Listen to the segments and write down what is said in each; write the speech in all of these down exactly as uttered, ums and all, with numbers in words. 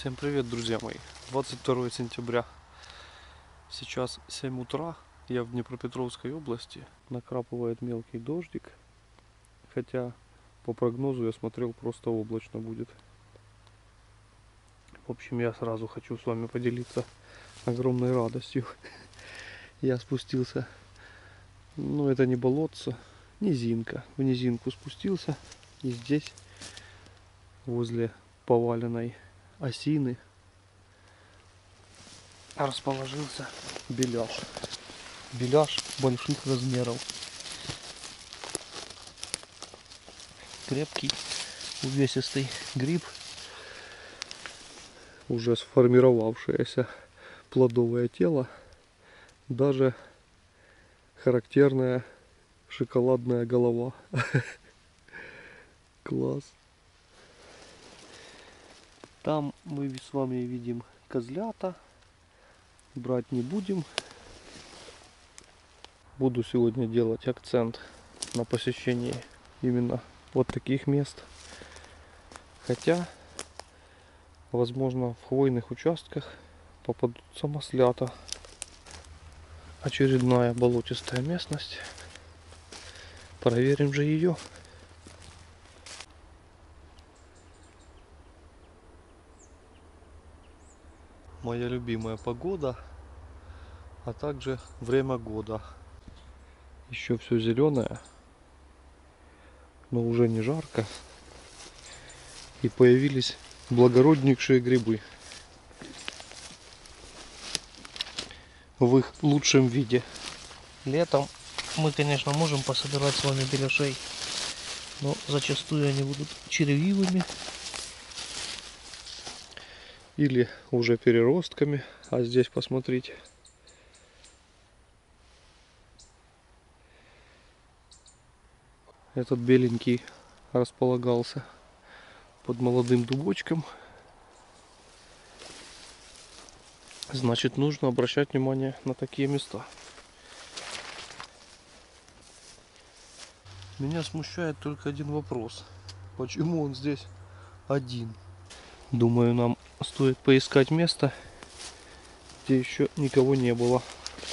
Всем привет, друзья мои! двадцать второе сентября. Сейчас семь утра. Я в Днепропетровской области. Накрапывает мелкий дождик. Хотя по прогнозу я смотрел, просто облачно будет. В общем, я сразу хочу с вами поделиться огромной радостью. Я спустился. Ну, это не болотце, низинка. В низинку спустился. И здесь, возле поваленной осины, расположился беляш. Беляш больших размеров. Крепкий, увесистый гриб. Уже сформировавшееся плодовое тело. Даже характерная шоколадная голова. Класс. Там мы с вами видим козлята. Брать не будем. Буду сегодня делать акцент на посещении именно вот таких мест. Хотя, возможно, в хвойных участках попадутся маслята. Очередная болотистая местность. Проверим же ее. Моя любимая погода, а также время года. Еще все зеленое, но уже не жарко. И появились благороднейшие грибы в их лучшем виде. Летом мы, конечно, можем пособирать с вами беляшей, но зачастую они будут червивыми или уже переростками. А здесь посмотрите. Этот беленький располагался под молодым дубочком. Значит, нужно обращать внимание на такие места. Меня смущает только один вопрос. Почему он здесь один? Думаю, нам стоит поискать место, где еще никого не было.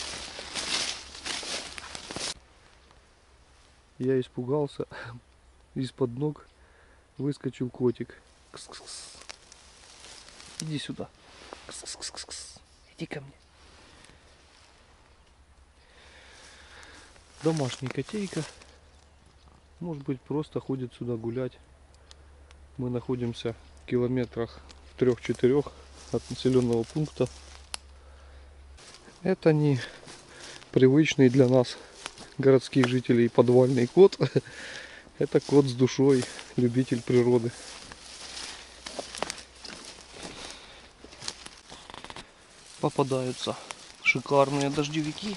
Я испугался. Из-под ног выскочил котик. Кс-кс-кс. Иди сюда. Кс-кс-кс-кс. Иди ко мне. Домашний котейка. Может быть, просто ходит сюда гулять. Мы находимся в километрах в трех-четырех от населенного пункта. Это не привычный для нас городских жителей подвальный кот. Это кот с душой, любитель природы. Попадаются шикарные дождевики.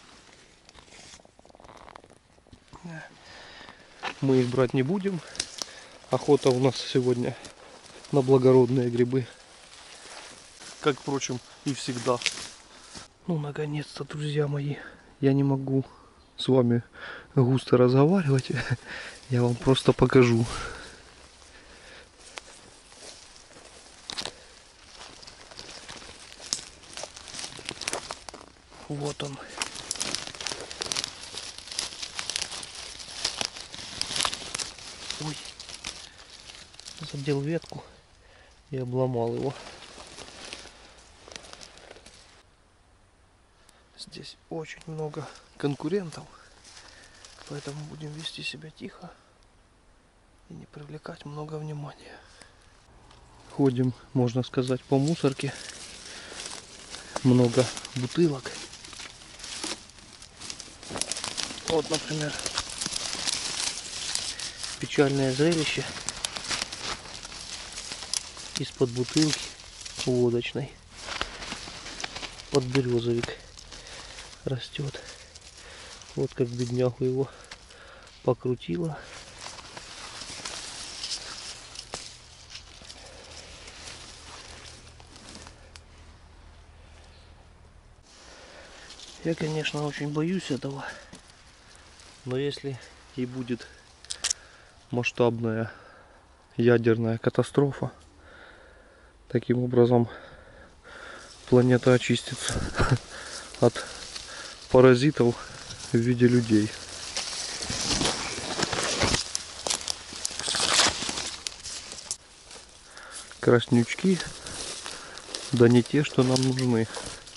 Мы их брать не будем. Охота у нас сегодня на благородные грибы. Как, впрочем, и всегда. Ну, наконец-то, друзья мои, я не могу с вами густо разговаривать. Я вам просто покажу. Вот он. Ой. Задел ветку и обломал его. Здесь очень много конкурентов, поэтому будем вести себя тихо и не привлекать много внимания. Ходим, можно сказать, по мусорке. Много бутылок. Вот, например, печальное зрелище. Из-под бутылки водочной подберезовик растет. Вот как беднягу его покрутило. Я, конечно, очень боюсь этого, но если и будет масштабная ядерная катастрофа, Таким образом планета очистится от паразитов в виде людей. Краснючки, да не те, что нам нужны.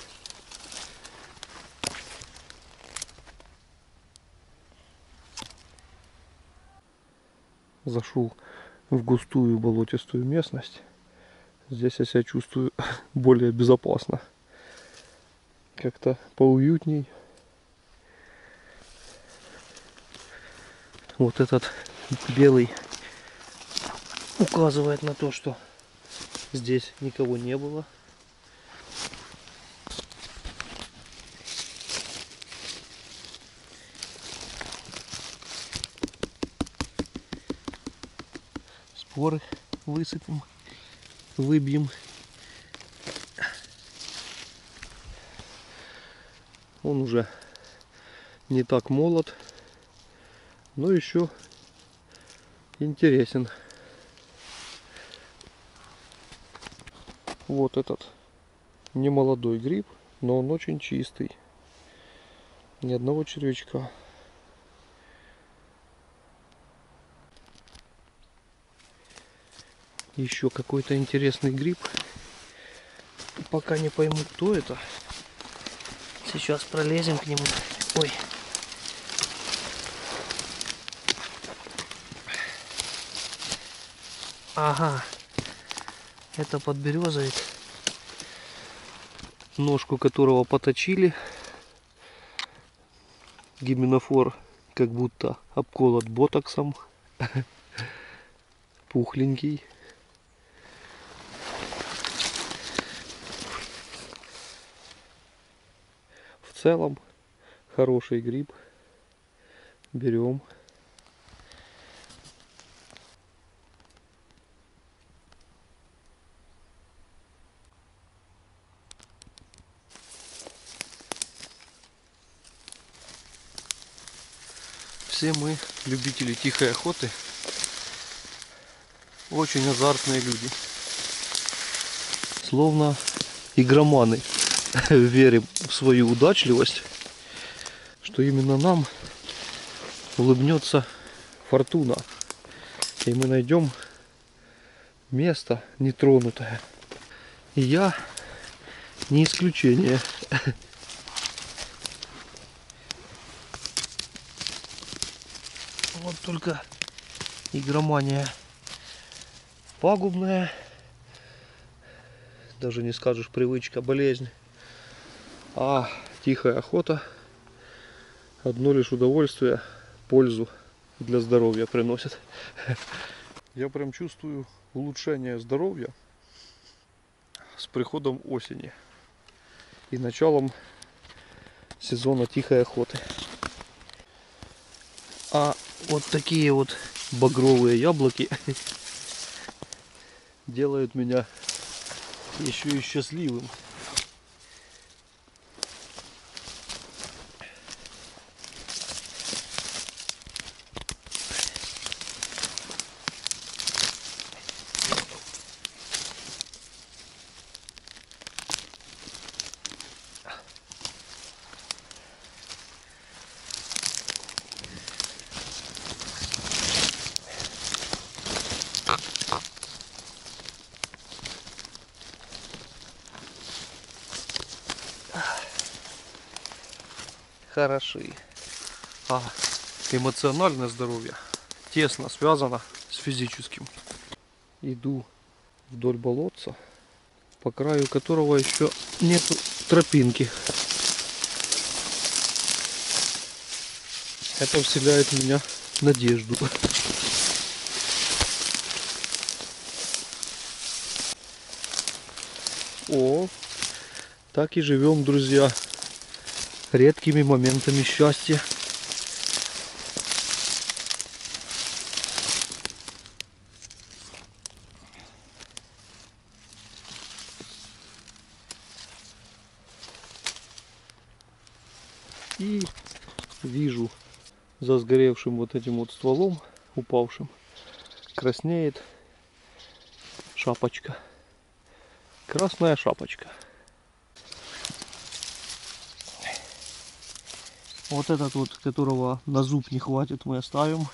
Зашел в густую болотистую местность. Здесь я себя чувствую более безопасно. Как-то поуютней. Вот этот белый указывает на то, что здесь никого не было. Споры высыпем, выбьем. Он уже не так молод, но еще интересен. Вот этот немолодой гриб, но он очень чистый. Ни одного червячка. Еще какой-то интересный гриб. Пока не пойму, кто это. Сейчас пролезем к нему. Ой. Ага. Это подберезовик, ножку которого поточили. Гименофор как будто обколот ботоксом. Пухленький. В целом хороший гриб. Берем. Все мы, любители тихой охоты, очень азартные люди. Словно игроманы верим в свою удачливость, что именно нам улыбнется фортуна, и мы найдем место нетронутое. И я не исключение. Вот только игромания пагубная, даже не скажешь привычка, болезнь, а тихая охота одно лишь удовольствие, пользу для здоровья приносит. Я прям чувствую улучшение здоровья с приходом осени и началом сезона тихой охоты. А вот такие вот багровые яблоки делают меня еще и счастливым. Хороши. А эмоциональное здоровье тесно связано с физическим. Иду вдоль болотца, по краю которого еще нету тропинки. Это вселяет в меня надежду. О, так и живем, друзья, редкими моментами счастья. И вижу за сгоревшим вот этим вот стволом, упавшим, краснеет шапочка. Красная шапочка. Вот этот вот, которого на зуб не хватит, мы оставим.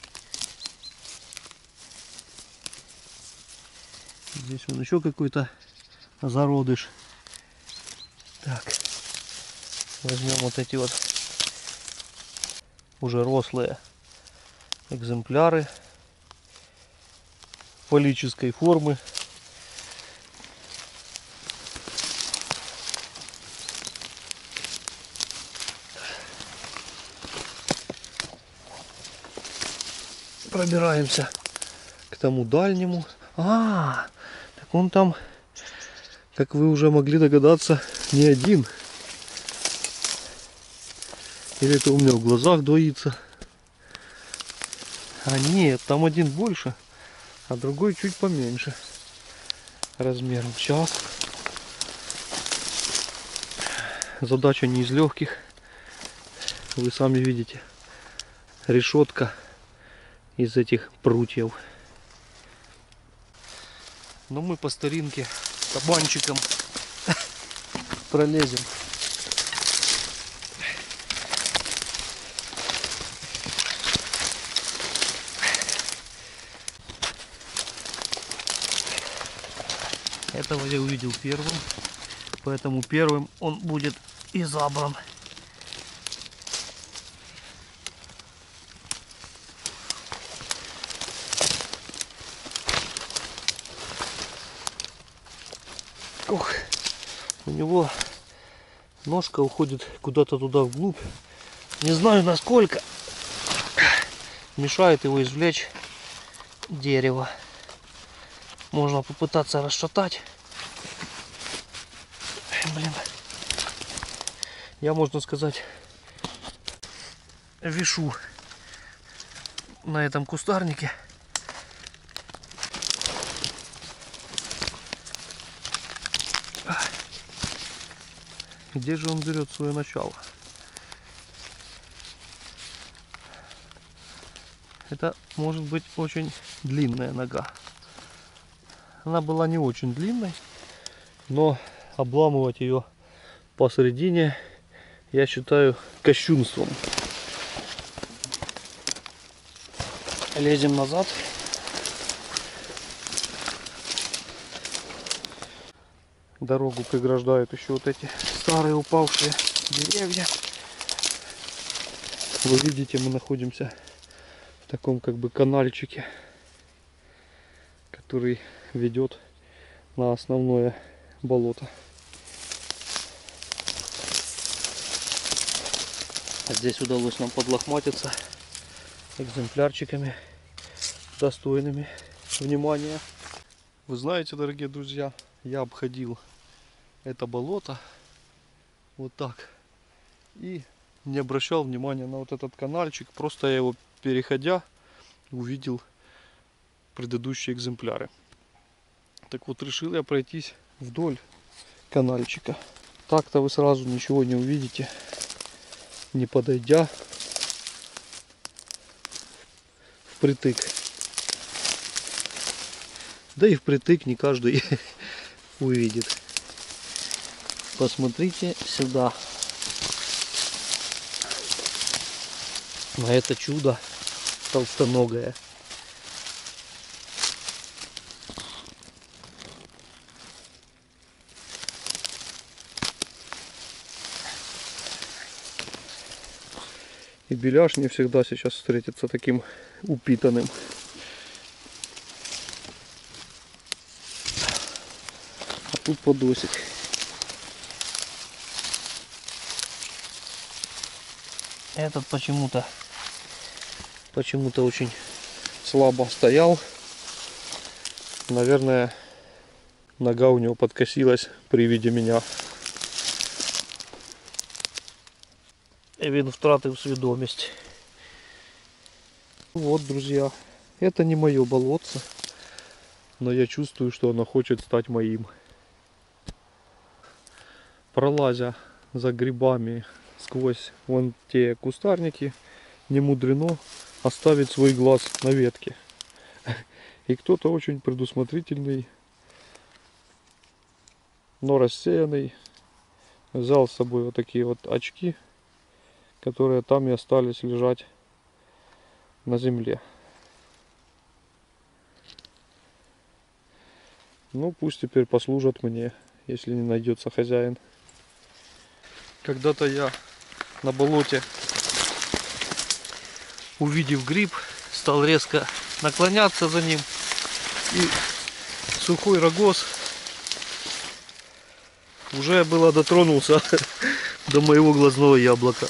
Здесь он еще какой-то зародыш. Так, возьмем вот эти вот уже рослые экземпляры фаллической формы. Пробираемся к тому дальнему. А, так он там, как вы уже могли догадаться, не один. Или это у меня в глазах двоится. А нет, там один больше, а другой чуть поменьше размером. Сейчас. Задача не из легких. Вы сами видите. Решетка из этих прутьев. Но мы по старинке кабанчиком пролезем. Этого я увидел первым, поэтому первым он будет и забран. Ух, у него ножка уходит куда-то туда вглубь. Не знаю насколько. Мешает его извлечь дерево. Можно попытаться расшатать. Блин. Я, можно сказать, вишу на этом кустарнике. Где же он берет свое начало? Это может быть очень длинная нога. Она была не очень длинной, но обламывать ее посередине я считаю кощунством. Лезем назад. Дорогу преграждают еще вот эти старые упавшие деревья. Вы видите, мы находимся в таком как бы канальчике, который ведет на основное болото. Здесь удалось нам подлохматиться экземплярчиками, достойными внимания. Вы знаете, дорогие друзья, я обходил это болото вот так и не обращал внимания на вот этот канальчик. Просто я его, переходя, увидел предыдущие экземпляры. Так вот, решил я пройтись вдоль канальчика. Так-то вы сразу ничего не увидите, не подойдя впритык. Да и впритык не каждый увидит. Посмотрите сюда, на это чудо толстоногое. И беляш не всегда сейчас встретится таким упитанным. А тут подосик. Этот почему-то почему-то очень слабо стоял. Наверное, нога у него подкосилась при виде меня. И він втратив свідомість. Вот, друзья, это не мое болотце, но я чувствую, что оно хочет стать моим. Пролазя за грибами сквозь вон те кустарники, не мудрено оставить свой глаз на ветке. И кто-то очень предусмотрительный но рассеянный. Взял с собой вот такие вот очки, которые там и остались лежать на земле. Ну, пусть теперь послужат мне, если не найдется хозяин. Когда-то я на болоте, увидев гриб, стал резко наклоняться за ним, и сухой рогоз уже было дотронулся до моего глазного яблока.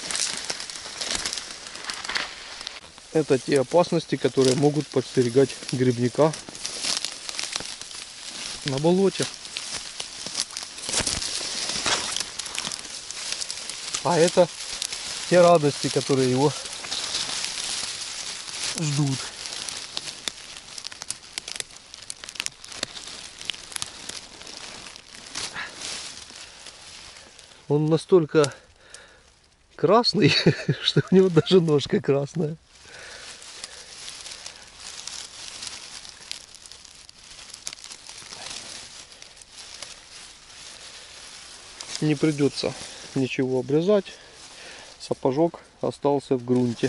Это те опасности, которые могут подстерегать грибника на болоте. А это те радости, которые его ждут. Он настолько красный, что у него даже ножка красная. Не придется ничего обрезать. Сапожок остался в грунте.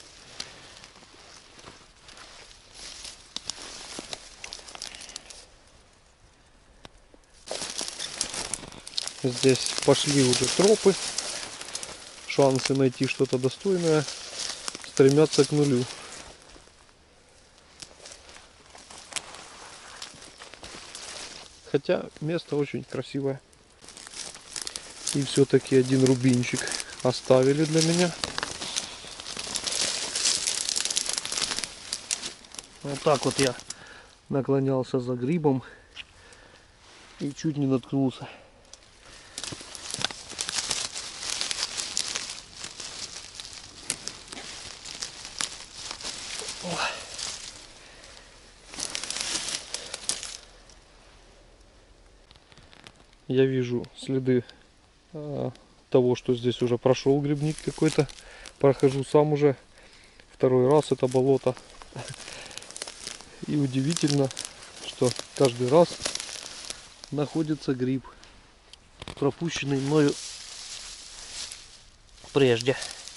Здесь пошли уже тропы. Шансы найти что-то достойное стремятся к нулю. Хотя место очень красивое. И все-таки один рубинчик оставили для меня. Вот так вот я наклонялся за грибом и чуть не наткнулся. Я вижу следы э, того, что здесь уже прошел грибник какой-то. Прохожу сам уже второй раз это болото. И удивительно, что каждый раз находится гриб, пропущенный мною прежде.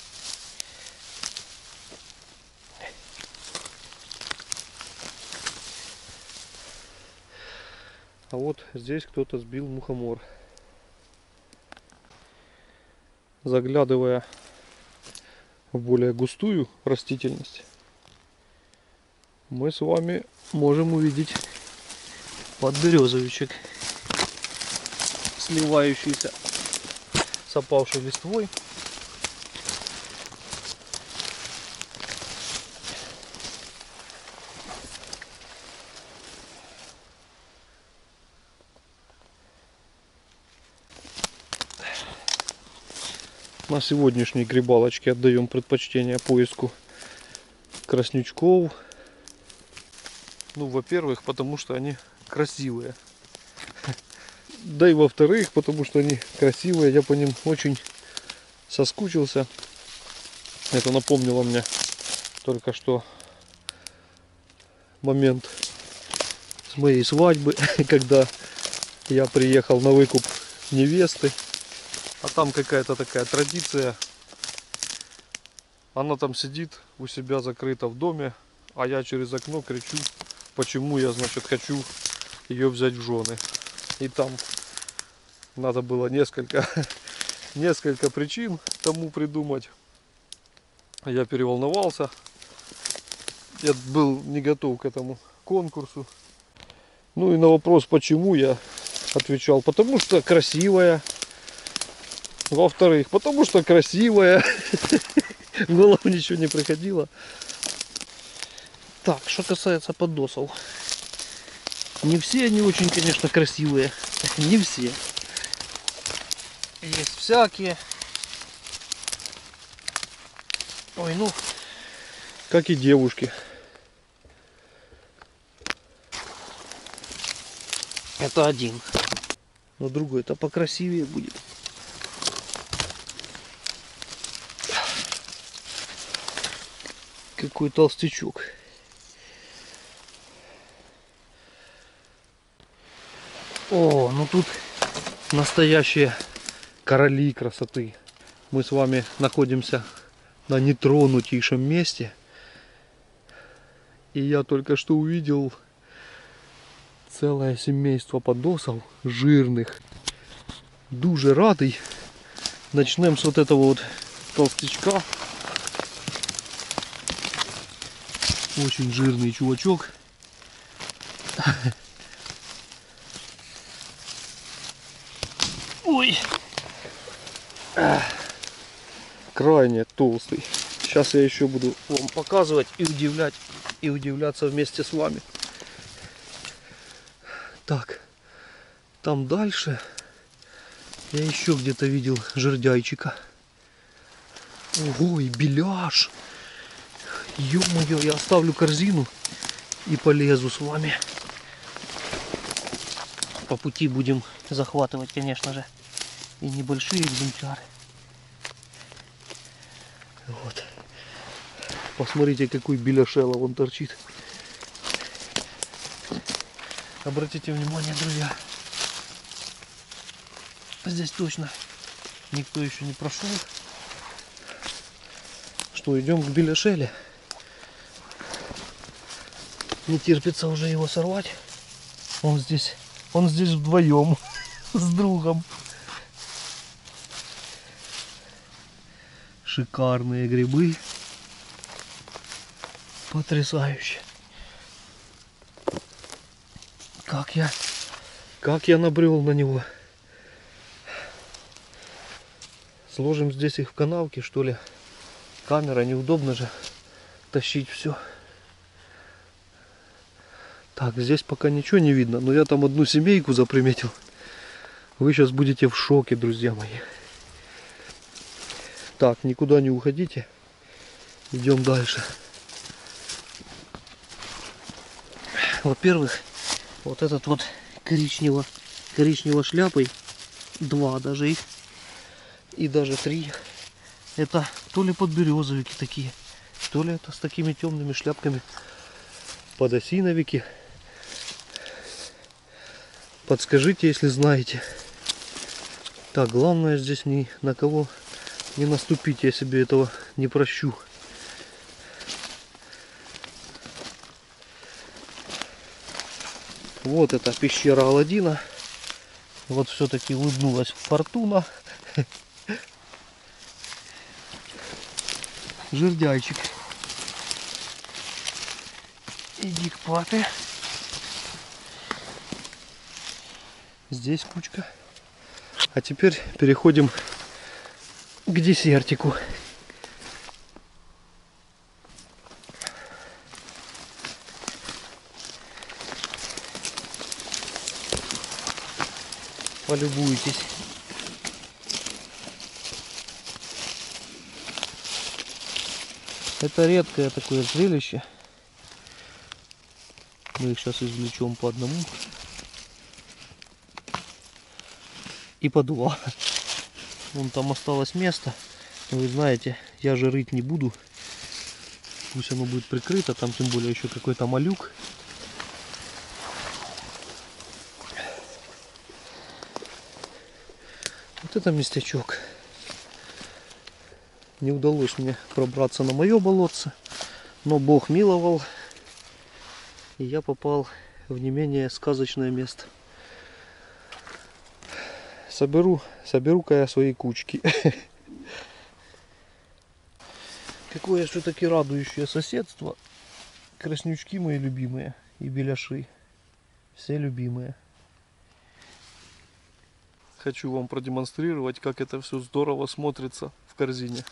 А вот здесь кто-то сбил мухомор. Заглядывая в более густую растительность, мы с вами можем увидеть подберезовичек, сливающийся с опавшей листвой. На сегодняшней грибалочке отдаем предпочтение поиску краснючков. Ну, во-первых, потому что они красивые. Да и во-вторых, потому что они красивые. Я по ним очень соскучился. Это напомнило мне только что момент с моей свадьбы, когда я приехал на выкуп невесты. А там какая-то такая традиция. Она там сидит у себя закрыта в доме, а я через окно кричу, почему я, значит, хочу ее взять в жены. И там надо было несколько, несколько причин тому придумать. Я переволновался. Я был не готов к этому конкурсу. Ну и на вопрос, почему, я отвечал, потому что красивая. Во-вторых, потому что красивая. В голову ничего не приходило. Так, что касается подосов. Не все они очень, конечно, красивые. Не все. Есть всякие. Ой, ну, как и девушки. Это один. Но другой-то покрасивее будет. Какой толстячок. О, ну тут настоящие короли красоты. Мы с вами находимся на нетронутейшем месте. И я только что увидел целое семейство подосов жирных. Дуже радий. Начнем с вот этого вот толстячка. Очень жирный чувачок. Ой. Крайне толстый. Сейчас я еще буду вам показывать и удивлять, и удивляться вместе с вами. Так, там дальше я еще где-то видел жердяйчика. Ого, и беляш. Ё-моё, я оставлю корзину и полезу с вами. По пути будем захватывать, конечно же, и небольшие экземпляры. Вот. Посмотрите, какой беляшело вон торчит. Обратите внимание, друзья. Здесь точно никто еще не прошел. Что, идем к беляшеле. Не терпится уже его сорвать. Он здесь, он здесь вдвоем с другом. Шикарные грибы. Потрясающе. Как я, как я набрел на него. Сложим здесь их в канавке, что ли. Камера, неудобно же тащить все. Так, здесь пока ничего не видно, но я там одну семейку заприметил. Вы сейчас будете в шоке, друзья мои. Так, никуда не уходите. Идем дальше. Во-первых, вот этот вот коричнево, коричнево шляпой, два даже их, и даже три, это то ли подберезовики такие, то ли это с такими темными шляпками подосиновики. Подскажите, если знаете. Так, главное здесь ни на кого не наступить, я себе этого не прощу. Вот это пещера Аладдина. Вот все-таки улыбнулась фортуна. Жердяйчик. Иди к папе. Здесь кучка. А теперь переходим к десертику. Полюбуйтесь. Это редкое такое зрелище. Мы их сейчас извлечем по одному. И по два. Вон там осталось место. Но вы знаете, я же рыть не буду. Пусть оно будет прикрыто. Там тем более еще какой-то малюк. Вот это местечок. Не удалось мне пробраться на мое болотце, но Бог миловал, и я попал в не менее сказочное место. Соберу, соберу-ка я свои кучки. Какое все-таки радующее соседство. Краснючки мои любимые и беляши. Все любимые. Хочу вам продемонстрировать, как это все здорово смотрится в корзине.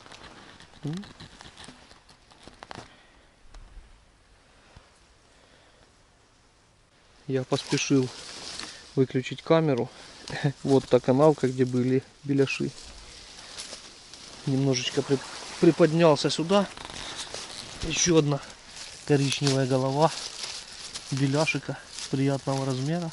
Я поспешил выключить камеру. Вот та канавка, где были беляши. Немножечко при... приподнялся сюда. Еще одна коричневая голова беляшика приятного размера.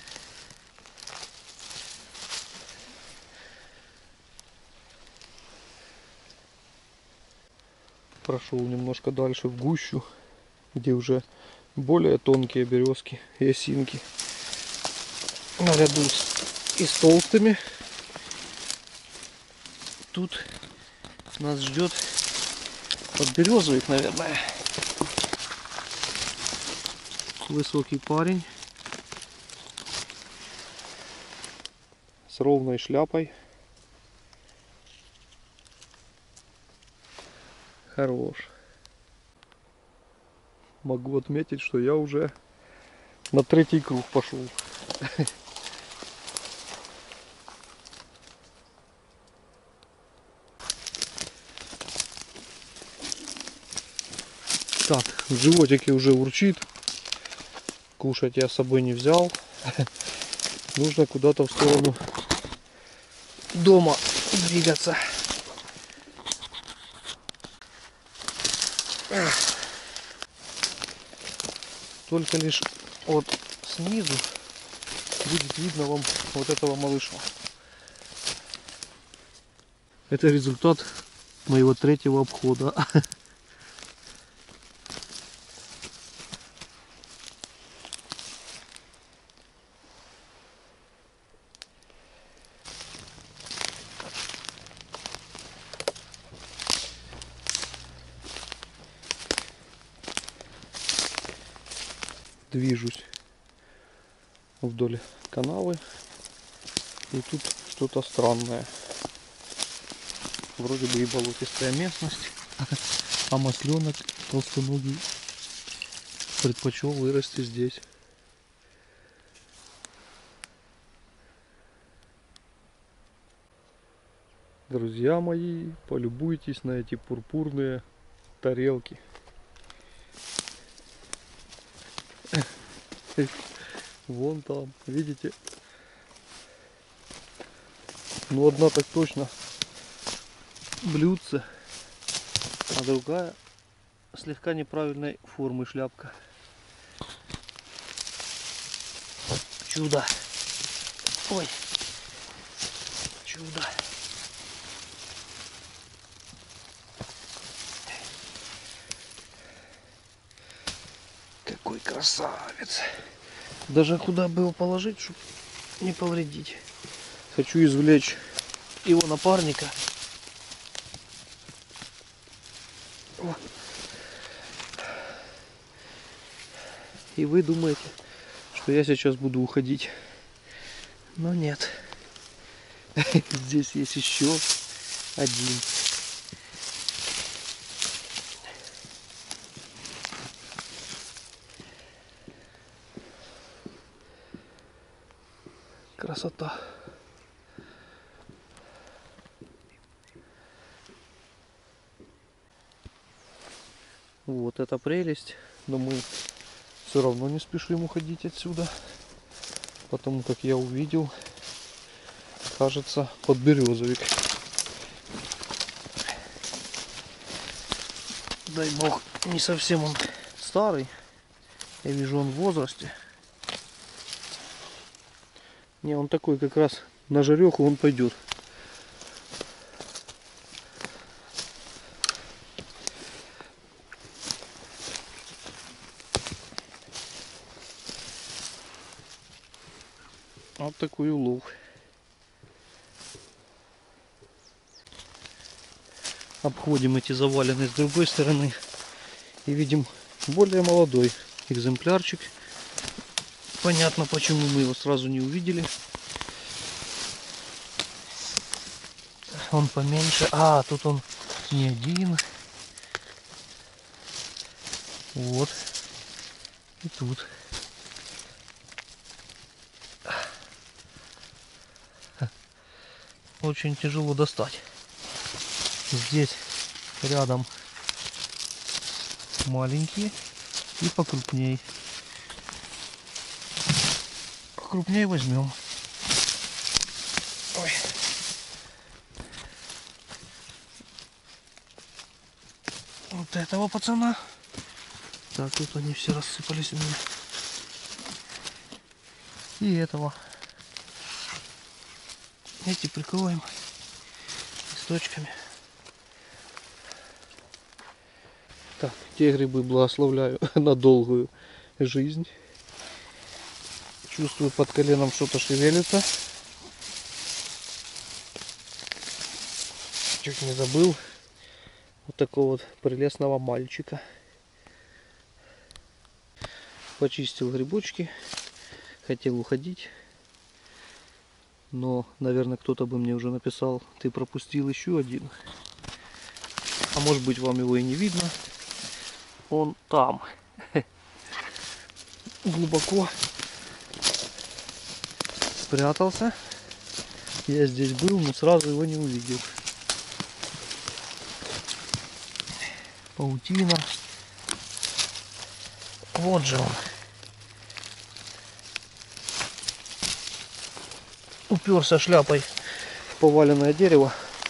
Прошел немножко дальше в гущу, где уже более тонкие березки и осинки наряду с и с толстыми. Тут нас ждет подберезовик, наверное. Высокий парень с ровной шляпой. Хорош. Могу отметить, что я уже на третий круг пошел. Так, в животике уже урчит. Кушать я с собой не взял. Нужно куда-то в сторону дома двигаться. Только лишь вот снизу будет видно вам вот этого малыша. Это результат моего третьего обхода. Движусь вдоль канавы, и тут что-то странное. Вроде бы и болотистая местность, а масленок толстоногий предпочел вырасти здесь. Друзья мои, полюбуйтесь на эти пурпурные тарелки. Вон там, видите? Ну, одна так точно блюдце, а другая слегка неправильной формы шляпка. Чудо! Ой! Чудо! Какой красавец! Даже куда бы его положить, чтобы не повредить. Хочу извлечь его напарника. О. И вы думаете, что я сейчас буду уходить. Но нет. Здесь есть еще один. Красота. Вот это прелесть. Но мы все равно не спешим уходить отсюда. Потому как я увидел, кажется, подберезовик. Дай бог, не совсем он старый. Я вижу, он в возрасте. Не, он такой как раз на жареху он пойдет. Вот такой улов. Обходим эти завалины с другой стороны и видим более молодой экземплярчик. Понятно, почему мы его сразу не увидели. Он поменьше. А, тут он не один. Вот. И тут. Очень тяжело достать. Здесь рядом маленькие и покрупней. Покрупнее возьмем. Ой. Вот этого пацана. Так, тут они все рассыпались у меня. И этого. Эти прикроем листочками. Так, те грибы благословляю на долгую жизнь. Чувствую, под коленом что-то шевелится. Чуть не забыл. Вот такого вот прелестного мальчика. Почистил грибочки. Хотел уходить. Но, наверное, кто-то бы мне уже написал, ты пропустил еще один. А может быть, вам его и не видно. Он там. Глубоко спрятался. Я здесь был, но сразу его не увидел. Паутина. Вот же он. Уперся шляпой в поваленное дерево.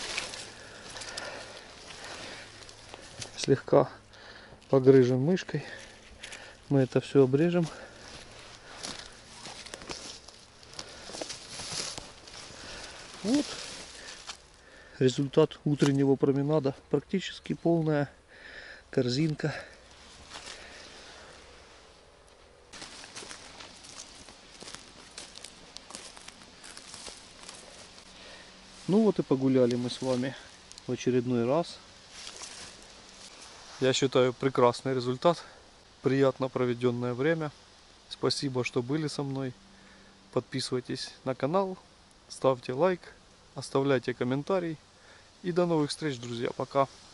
Слегка погрыжен мышкой. Мы это все обрежем. Вот результат утреннего променада. Практически полная корзинка. Ну вот и погуляли мы с вами в очередной раз. Я считаю, прекрасный результат. Приятно проведенное время. Спасибо, что были со мной. Подписывайтесь на канал, ставьте лайк, оставляйте комментарий. И до новых встреч, друзья. Пока.